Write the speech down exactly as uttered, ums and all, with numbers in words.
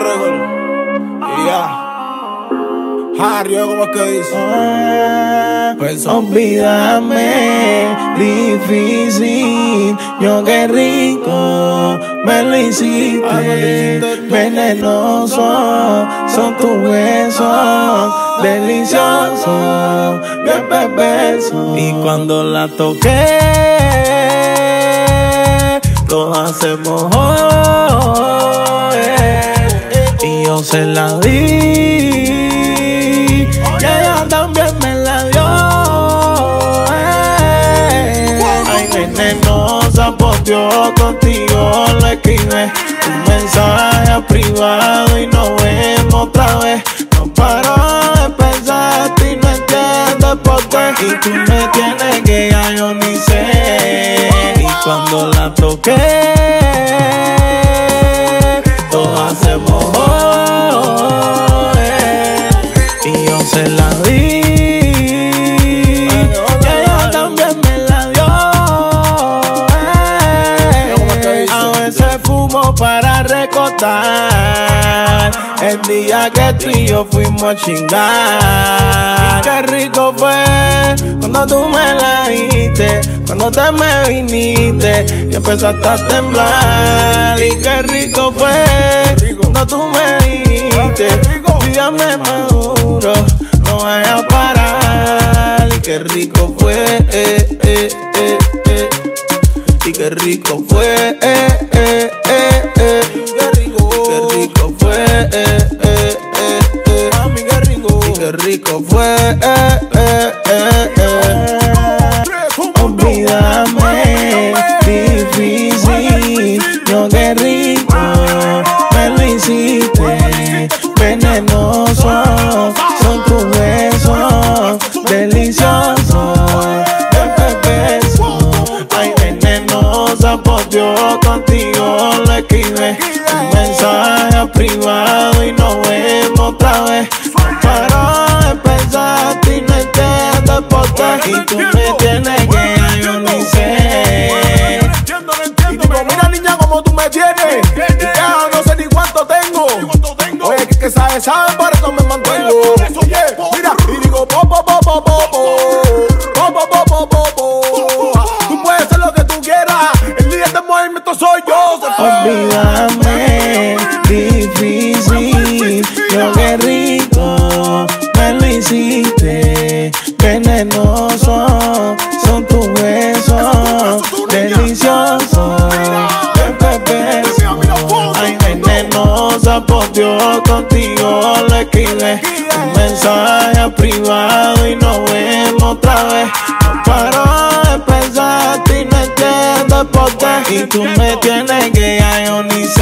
Record. Y ya. Harry, ¿cómo es que dice? Ah, pues olvídame, difícil. Yo qué rico me lo hiciste. Venenoso son tus besos, delicioso, bien perverso. Y cuando la toqué, todas se mojó, y yo se la di. Y ella también me la dio, eh. Ay, venenosa, por Dios, contigo lo escribí. Un mensaje privado y nos vemos otra vez. No paro de pensar y no entiendo por qué. Y tú me tienes que ya yo ni sé. Y cuando la toqué, toda se mojó, y yo se la di, y ella también me la dio, eh. A veces fumo para recordar el día que tú y yo fuimos a chingar. Y qué rico fue cuando tú me la diste, cuando te me viniste y empezaste a temblar. Y qué rico fue cuando tú me dijiste, dígame maduro, no vaya a parar. Y qué rico fue, eh, eh, eh, eh. Y qué rico fue, eh, eh, eh, eh. Qué rico, qué rico fue, eh, eh, eh, eh. mami, qué rico. Y qué rico fue, eh, eh, eh, eh. Olvídame, difícil. Yo qué rico me lo hiciste. Venenoso son tus besos, delicioso, bien perverso. Ay, venenosa, por Dios, contigo lo escribí. Un mensaje privado y nos vemos otra vez. No paro de pensar y no entiendo por qué. Y tú me tienes que ya yo ni sé. Y tipo, mira niña como tú me tienes. Y ya no sé ni cuánto tengo. Oye, que, que sabes, sabes, por eso me mantengo. Oye, mira, y digo, po, po, po, po, po, po. Po, po, po, po, po, po. Tú puedes hacer lo que tú quieras. El líder de movimiento soy yo. Olvídame, difícil. Yo qué rico me lo hiciste. Venenoso son tus besos, delicioso, bien perverso. Ay, venenosa, por Dios, contigo lo escribí. Un mensaje privado y nos vemos otra vez. No paro de pensar y no entiendo por qué. Y tú me tienes que ya yo ni sé.